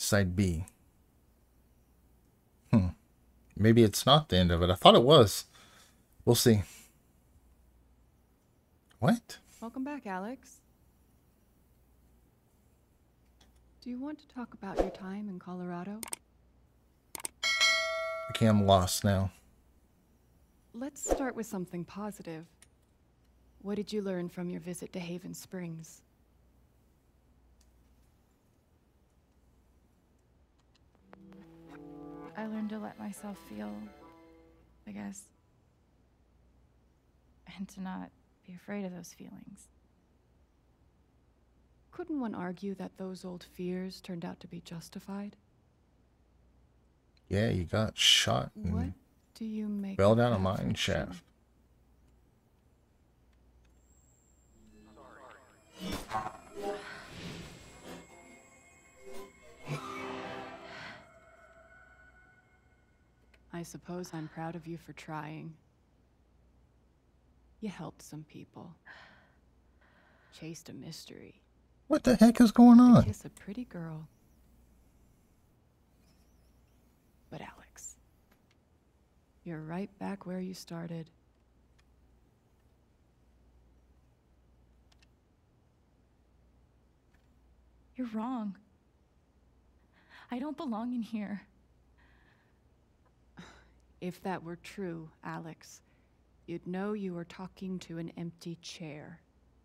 side B. Maybe it's not the end of it. I thought it was. We'll see. What? Welcome back, Alex. Do you want to talk about your time in Colorado? Okay, I'm lost now. Let's start with something positive. What did you learn from your visit to Haven Springs? I learned to let myself feel, I guess. And to not be afraid of those feelings. Couldn't one argue that those old fears turned out to be justified? Yeah, you got shot What and do you make fell of down a that mine fiction? shaft. I suppose I'm proud of you for trying. You helped some people. Chased a mystery. What the heck is going To on? kiss a pretty girl. But Alex, you're right back where you started. You're wrong. I don't belong in here. If that were true, Alex, you'd know you were talking to an empty chair.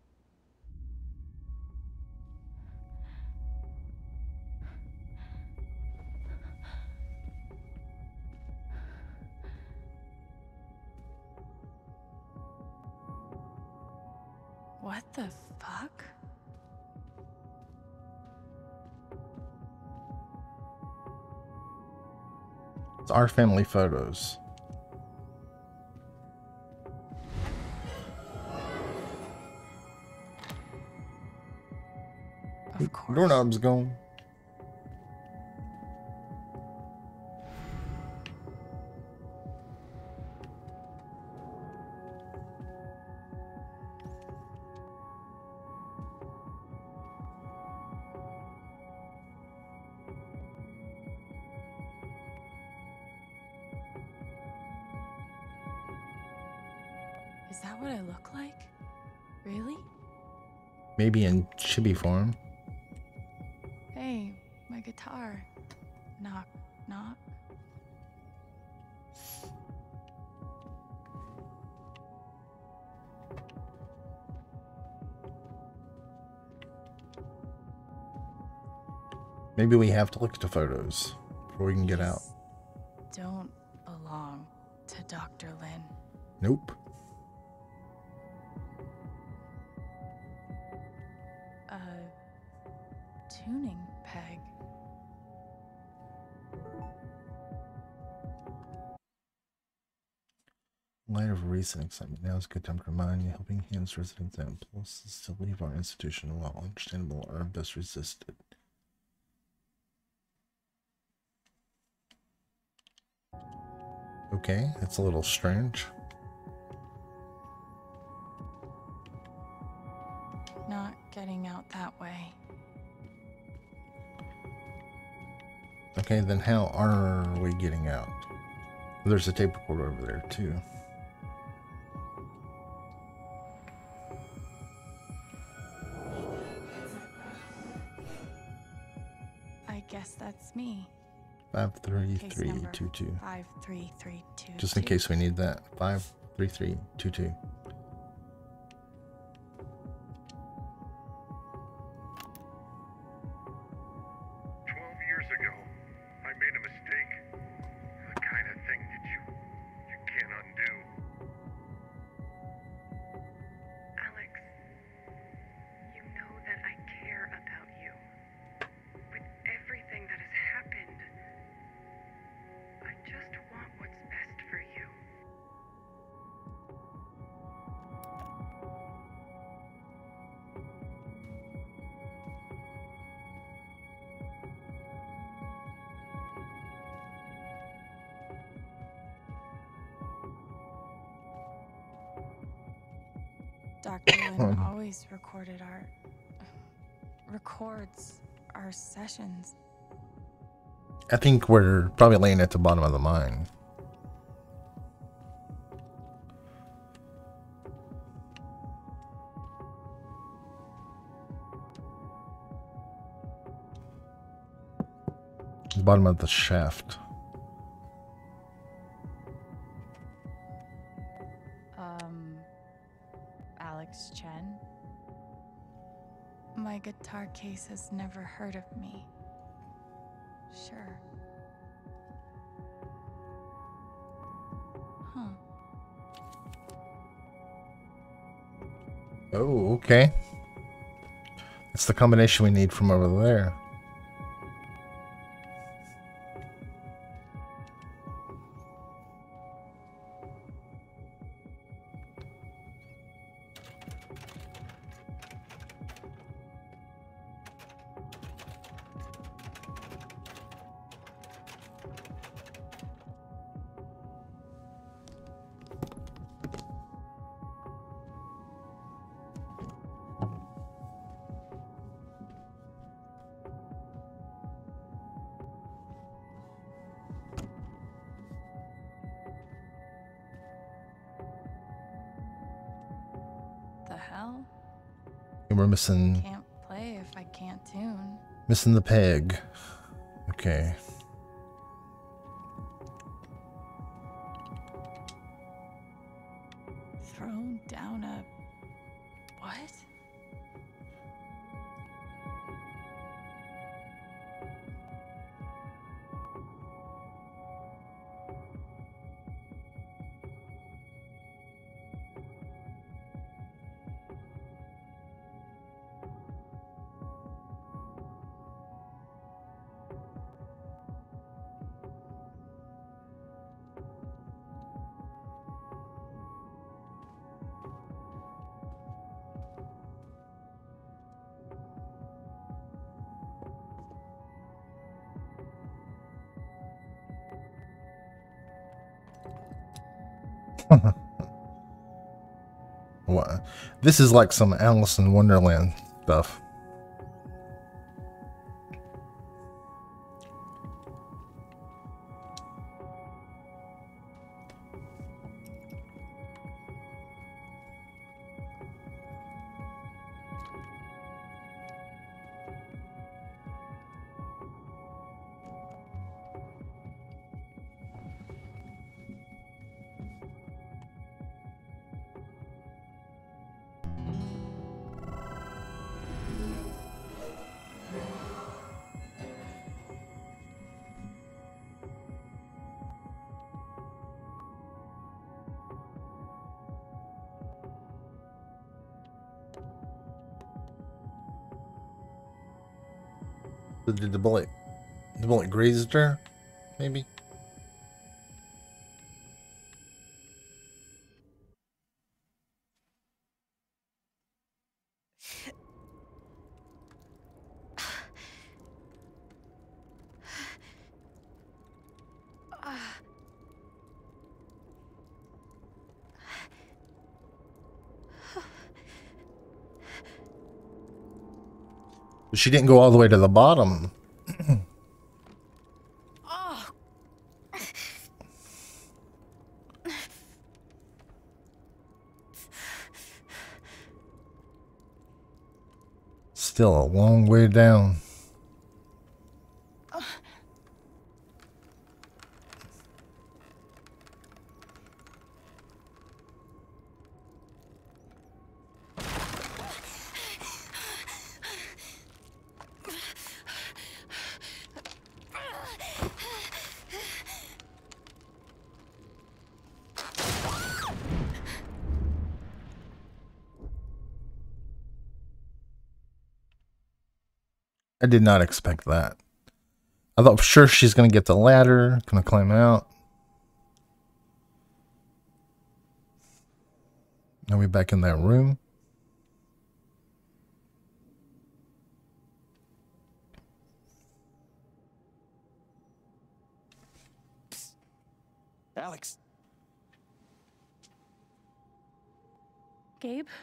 What the fuck? It's our family photos. Of course. Doorknob's gone. Is that what I look like? Really? Maybe in chibi form. Hey, my guitar. Knock, knock. Maybe we have to look at the photos before we can get out. Don't belong to Dr. Lin. Nope. A tuning peg. In light of recent excitement, now is a good time to remind you, helping hands residents and impulses to leave our institution while understandable are best resisted. Okay, that's a little strange. Not getting out that way. Okay, then how are we getting out? There's a tape recorder over there too. I guess that's me. 53322. 53322. Just in case we need that. 53322. Dr. Lin always records our sessions. I think we're probably laying at the bottom of the mine. The bottom of the shaft. Alex Chen? My guitar case has never heard of me. Sure. Huh. Oh, okay. It's the combination we need from over there. The hell? We're missing Can't play if I can't tune. missing the peg. Okay. Thrown down a... what? What? This is like some Alice in Wonderland stuff. Did the bullet grazed her? Maybe? She didn't go all the way to the bottom. Still a long way down. I did not expect that. I thought for sure she's gonna get the ladder, gonna climb out. Are we back in that room? Alex. Gabe?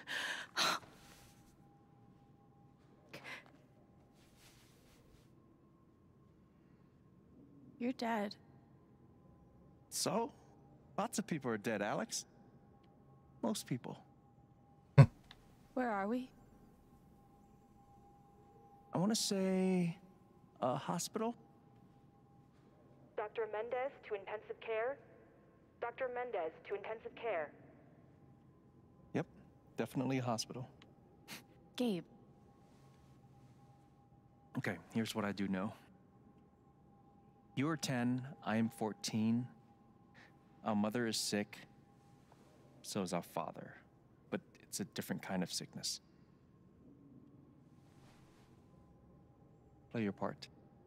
You're dead. So? Lots of people are dead, Alex. Most people. Where are we? I want to say a hospital. Dr. Mendez to intensive care. Dr. Mendez to intensive care. Yep, definitely a hospital. Gabe. Okay, here's what I do know. You are 10, I am 14. Our mother is sick. So is our father. But it's a different kind of sickness. Play your part.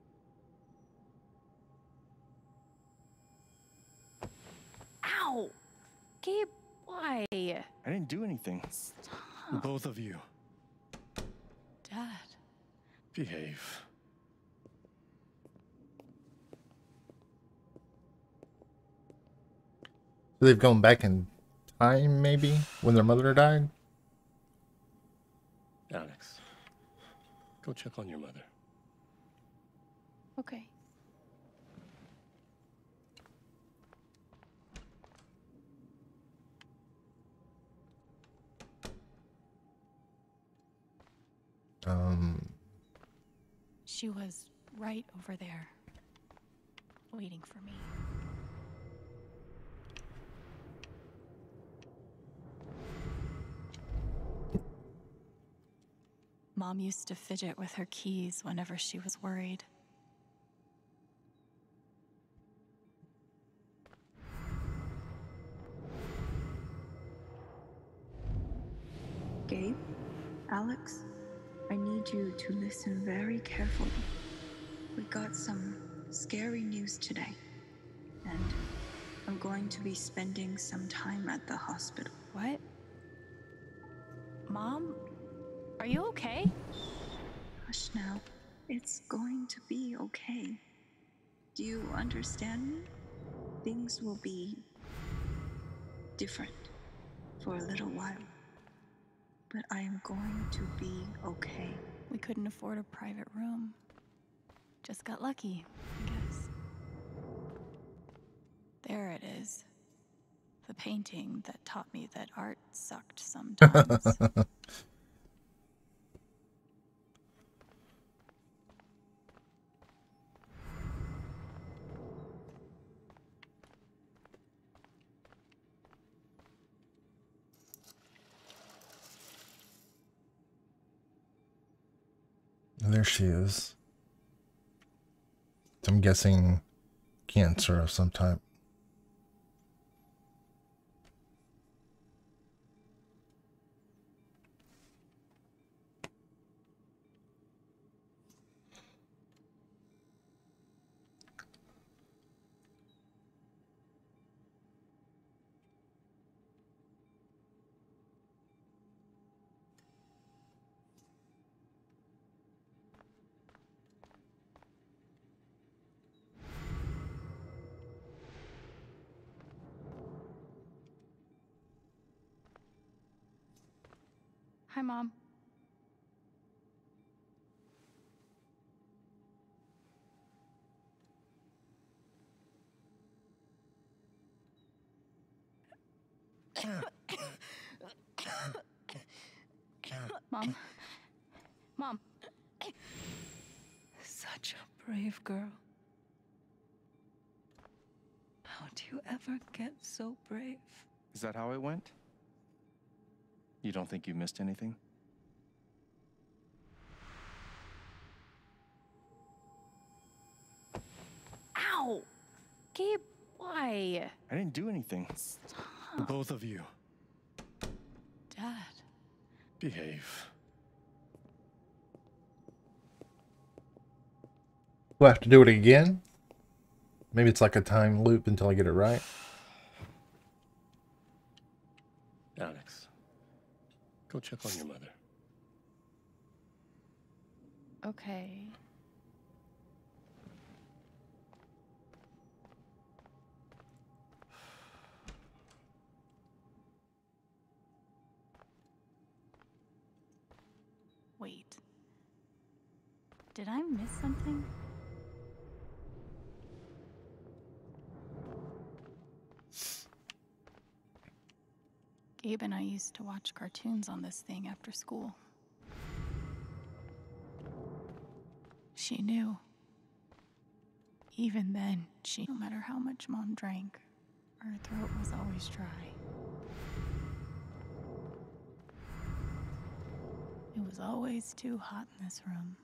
Ow! Gabe, why? I didn't do anything. Stop. Both of you. Dad. Behave. So they've gone back in time, maybe, when their mother died? Alex, go check on your mother. Okay. She was right over there, waiting for me. Mom used to fidget with her keys whenever she was worried. Gabe, Alex, I need you to listen very carefully. We got some scary news today, and I'm going to be spending some time at the hospital. What? Mom? Are you okay? Hush now. It's going to be okay. Do you understand me? Things will be different for a little while. But I am going to be okay. We couldn't afford a private room. Just got lucky, I guess. There it is. The painting that taught me that art sucked sometimes. And there she is. I'm guessing cancer of some type. Hi, Mom. Mom. Mom. Such a brave girl. How do you ever get so brave? Is that how it went? You don't think you missed anything? Ow! Gabe, why? I didn't do anything. Stop. Both of you. Dad. Behave. We'll have to do it again. Maybe it's like a time loop until I get it right. Alex, go check on your mother. Okay. Wait. Did I miss something? Gabe and I used to watch cartoons on this thing after school. She knew. Even then, no matter how much Mom drank, her throat was always dry. It was always too hot in this room.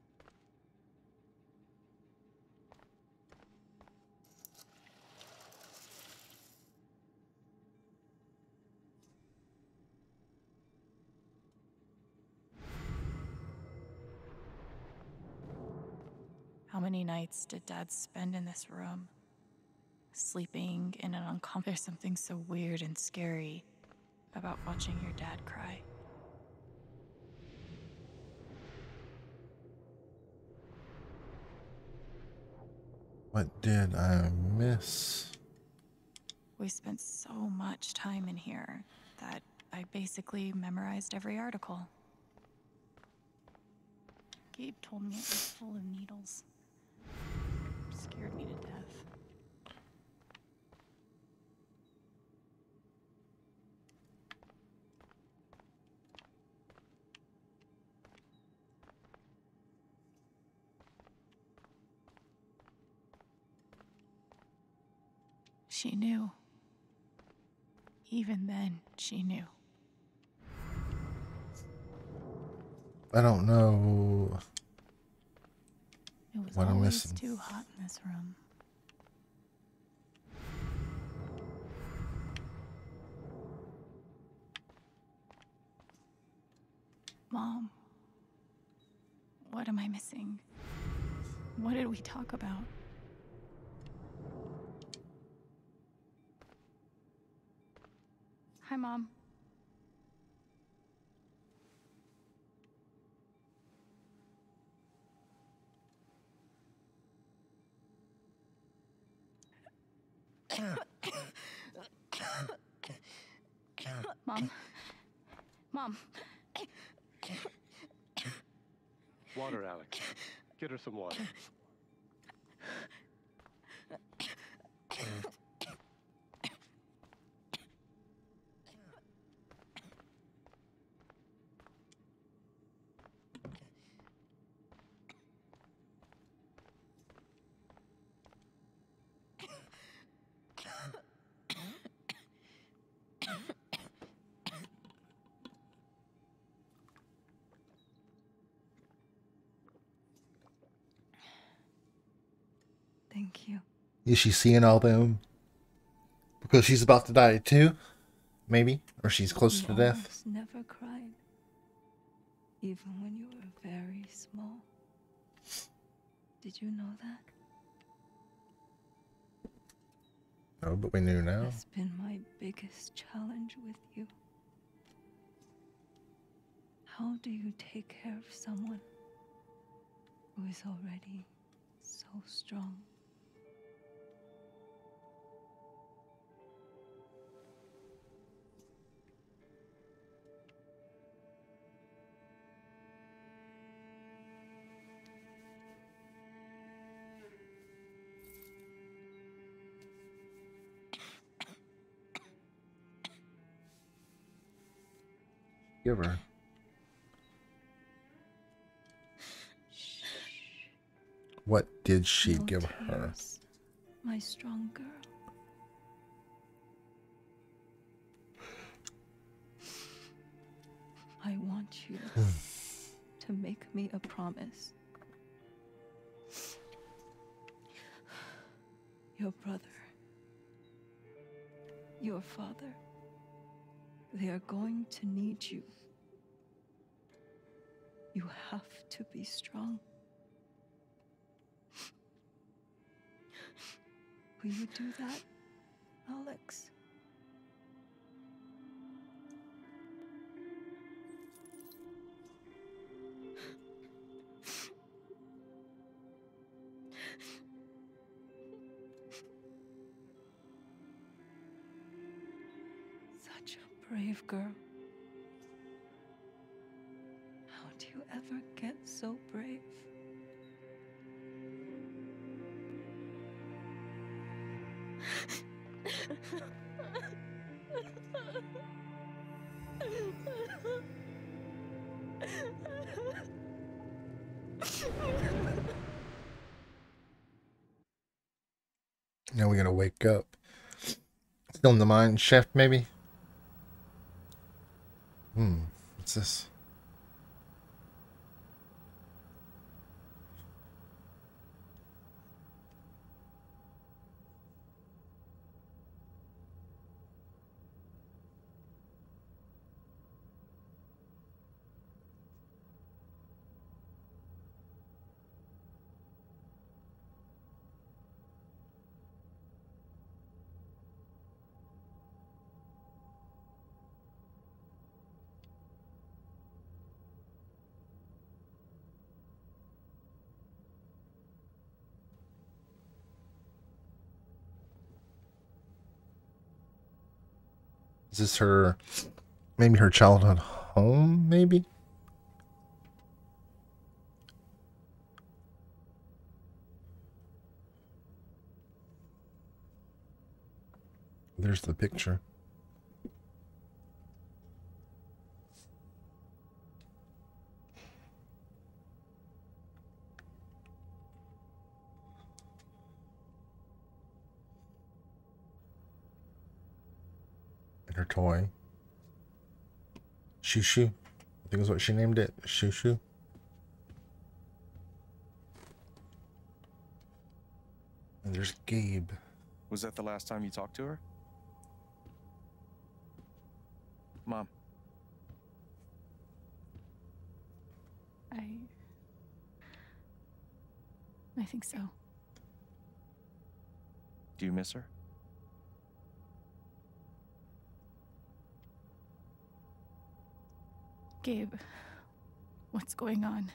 How many nights did Dad spend in this room? Sleeping in an uncomfortable... There's something so weird and scary about watching your dad cry. What did I miss? We spent so much time in here that I basically memorized every article. Gabe told me it was full of needles. Scared me to death. She knew. Even then, she knew. I don't know It was what I'm always missing. too hot in this room. Mom, what am I missing? What did we talk about? Hi, Mom. Mom. Mom. Water, Alex. Get her some water. Thank you. Is she seeing all them? Because she's about to die too? Maybe? Or she's close You to death? almost never cried, even when you were very small. Did you know that? No, but we knew now. That's been my biggest challenge with you. How do you take care of someone who is already so strong? Give her. What did she No give her? tears, my strong girl. I want you to make me a promise. Your brother, your father, they are going to need you. You have to be strong. Will you do that, Alex? Such a brave girl. How do you ever get so brave? Now we gotta wake up. Still in the mine shaft, maybe? What's this? Is this her, maybe her childhood home, maybe? There's the picture. And her toy. Shoo-shoo. I think is what she named it. Shoo-shoo. And there's Gabe. Was that the last time you talked to her? Mom. I think so. Do you miss her? Gabe, what's going on?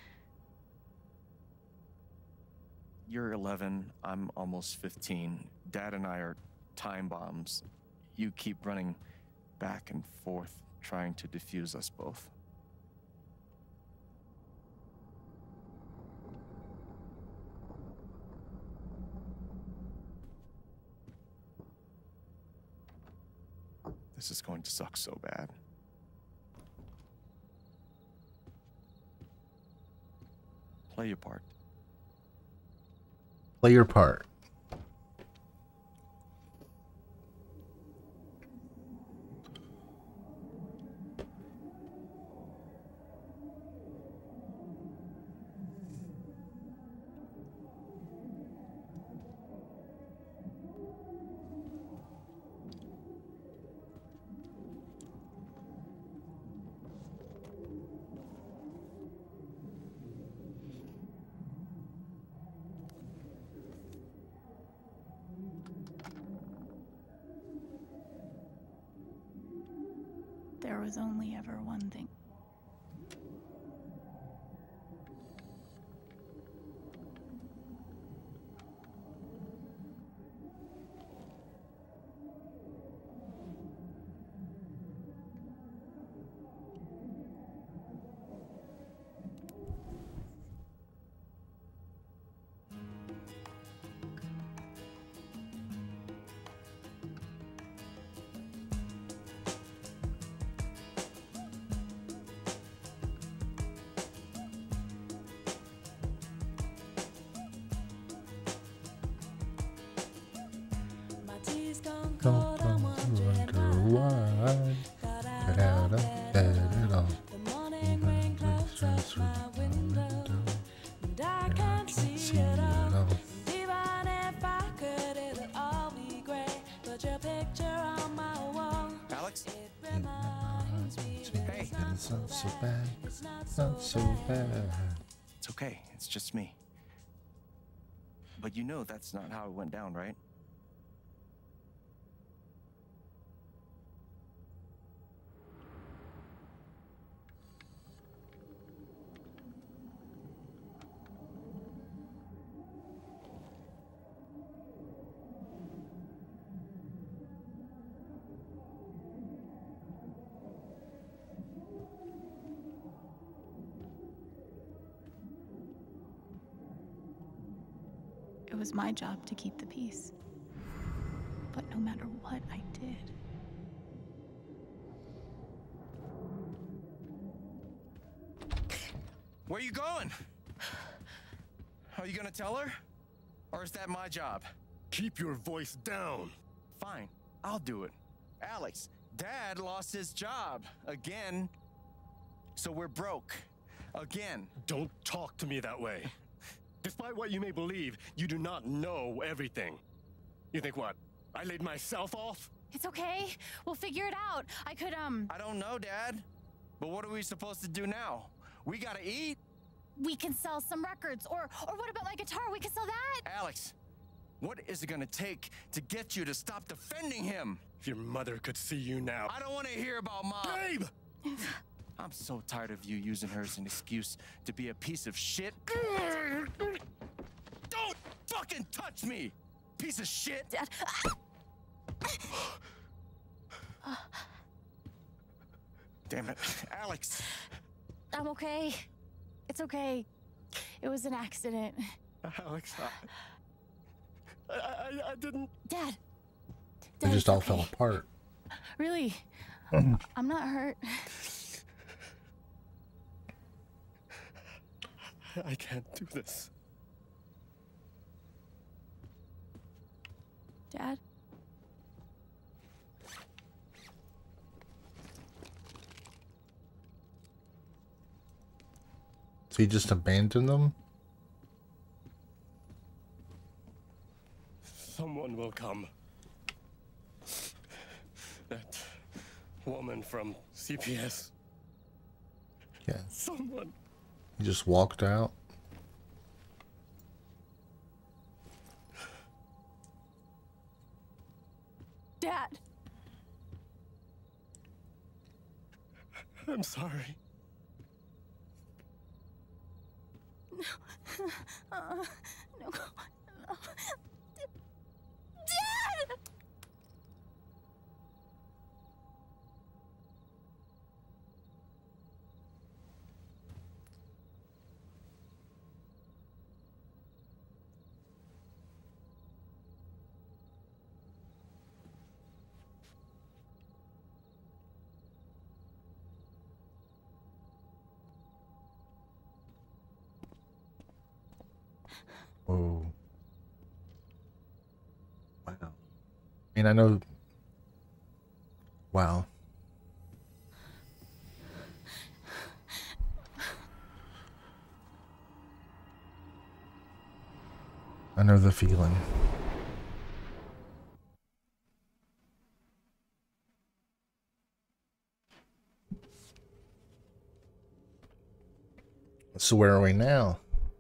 You're 11, I'm almost 15. Dad and I are time bombs. You keep running back and forth, trying to defuse us both. This is going to suck so bad. Play your part. Play your part. There was only ever one thing. Don't wonder why. Get out of bed at all. Even blisters through the window. And I can't see it all. Alex? Hey. It's not so bad. It's not so bad. It's okay, it's just me. But you know that's not how it went down, right? It was my job to keep the peace. But no matter what I did, Where are you going? Are you gonna tell her? Or is that my job? Keep your voice down. Fine, I'll do it. Alex, Dad lost his job again. So we're broke. Again. Don't talk to me that way. Despite what you may believe, you do not know everything. You think what? I laid myself off? It's okay. We'll figure it out. I could, I don't know, Dad. But what are we supposed to do now? We gotta eat. we can sell some records. Or what about my guitar? We can sell that. Alex, what is it gonna take to get you to stop defending him? If your mother could see you now. I don't want to hear about Mom. Babe! I'm so tired of you using her as an excuse to be a piece of shit. Don't fucking touch me, piece of shit. Dad. Damn it, Alex. I'm okay. It's okay. It was an accident. Alex, I didn't. Dad. They Dad, just it's all okay. fell apart. Really? I'm not hurt. I can't do this. Dad? So he just abandoned them? Someone will come. That woman from CPS. Yeah. Someone. He just walked out. Dad! I'm sorry. No. No. Dad! Whoa. Wow. I mean, I know. Wow. I know the feeling. So where are we now?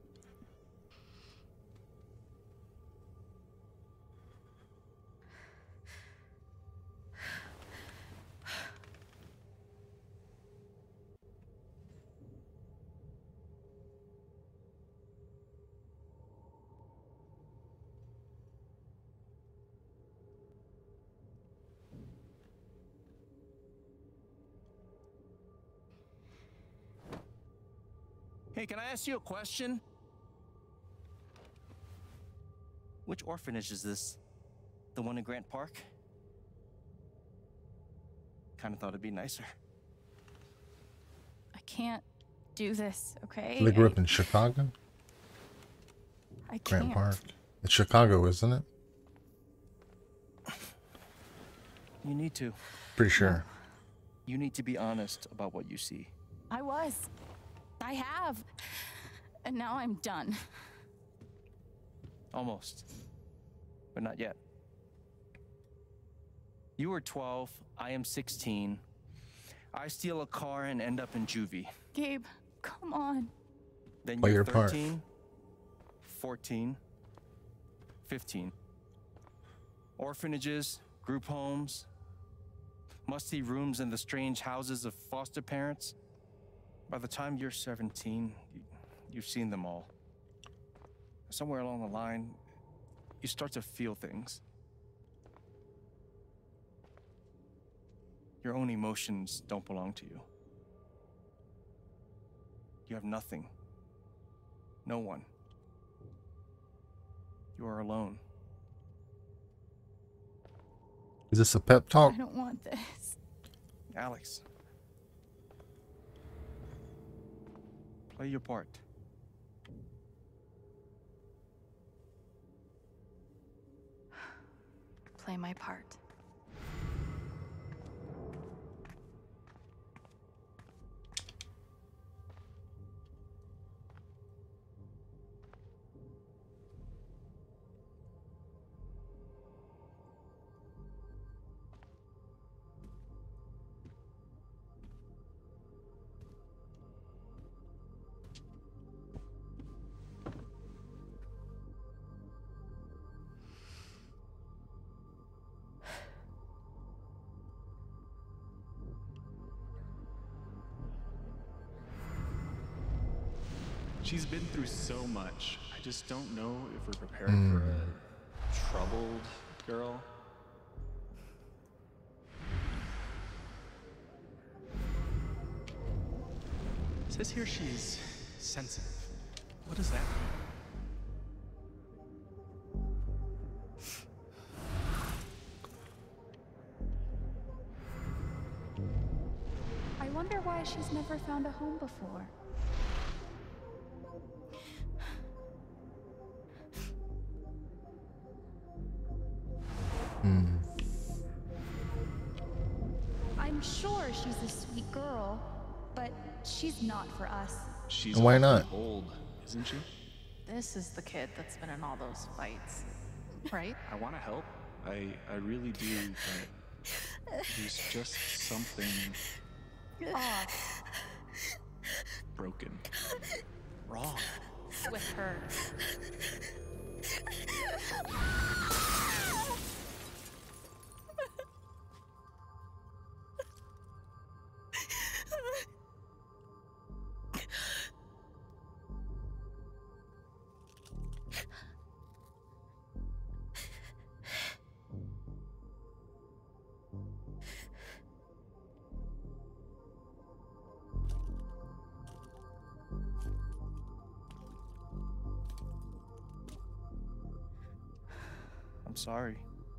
Hey, can I ask you a question? Which orphanage is this? The one in Grant Park? Kind of thought it'd be nicer. I can't do this, okay? They grew up in Chicago? I can't. Grant Park. It's Chicago, isn't it? You need to. Pretty sure. You need to be honest about what you see. I was. I have. And now I'm done. Almost. But not yet. You were 12, I am 16. I steal a car and end up in juvie. Gabe, come on. Then Play you're your part. 13, 14, 15. Orphanages, group homes, musty rooms in the strange houses of foster parents. By the time you're 17, you've seen them all. Somewhere along the line, you start to feel things. Your own emotions don't belong to you. You have nothing. No one. You are alone. Is this a pep talk? I don't want this. Alex. Play your part. my part. She's been through so much. I just don't know if we're prepared for a troubled girl. It says here she's sensitive. What does that mean? I wonder why she's never found a home before. I'm sure she's a sweet girl, but she's not for us. She's Why awfully not? old, isn't she? This is the kid that's been in all those fights, right? I want to help. I really do, but there's just something Off broken. Wrong. with her. I'm sorry.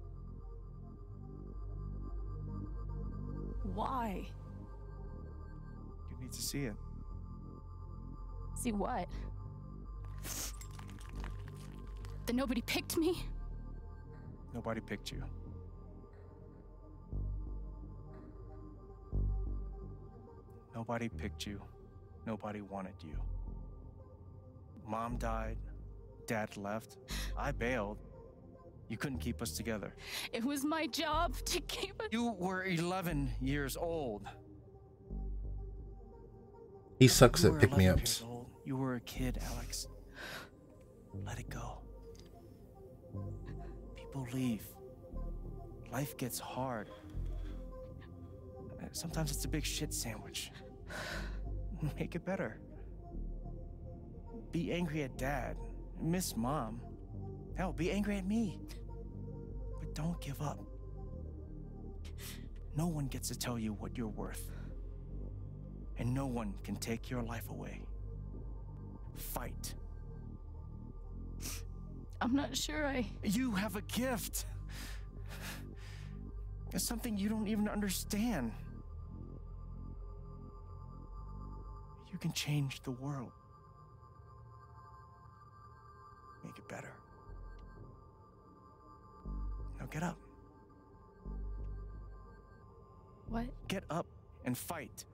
Why? You need to see it. See what? That nobody picked me? Nobody picked you. Nobody picked you. Nobody wanted you. Mom died. Dad left. I bailed. You couldn't keep us together. It was my job to keep us. You were 11 years old. He sucks You at were pick 11 me years ups. old. You were a kid, Alex. Let it go. People leave. Life gets hard. Sometimes it's a big shit sandwich. Make it better. Be angry at Dad. Miss Mom. Hell, be angry at me. But don't give up. No one gets to tell you what you're worth. And no one can take your life away. Fight. I'm not sure You have a gift. It's something you don't even understand. You can change the world. Make it better. Now get up. What? Get up and fight.